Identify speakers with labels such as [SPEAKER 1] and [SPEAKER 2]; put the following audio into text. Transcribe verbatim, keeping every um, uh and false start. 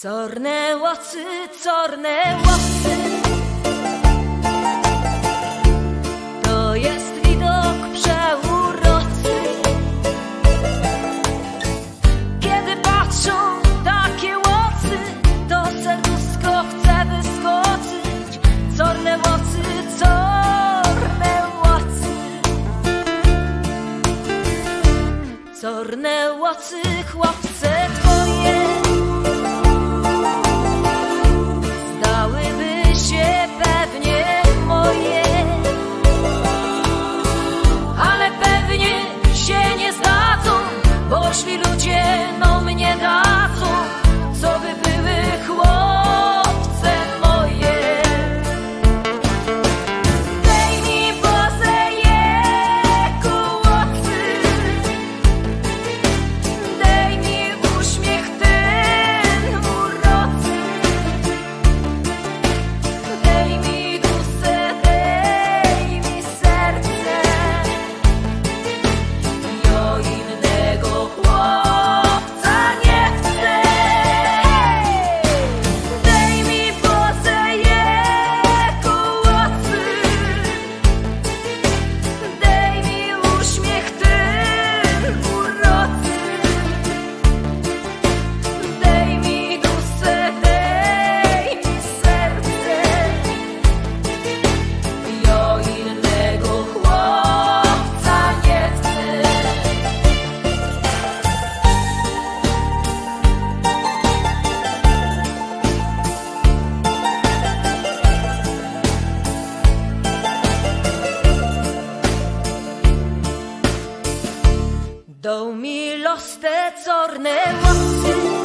[SPEAKER 1] Corne łocy, corne łocy, to jest widok przeurocy. Kiedy patrzą takie łocy, to serduszko chce wyskoczyć. Corne łocy, corne łocy, corne łocy, chłopce twoje poszli ludzie, no mnie dadzą, co by były chłopce moje. Dej mi Boże jego łocy, dej mi uśmiech ten uroczy, dej mi duszę, dej mi serce, jo innego chłopca nie chcę. Dej mi Boże jego łocy, dej mi uśmiech ten uroczy, dej mi duszę, dej mi serce, jo innego chłopca nie chcę. Do mi los te corne łocy,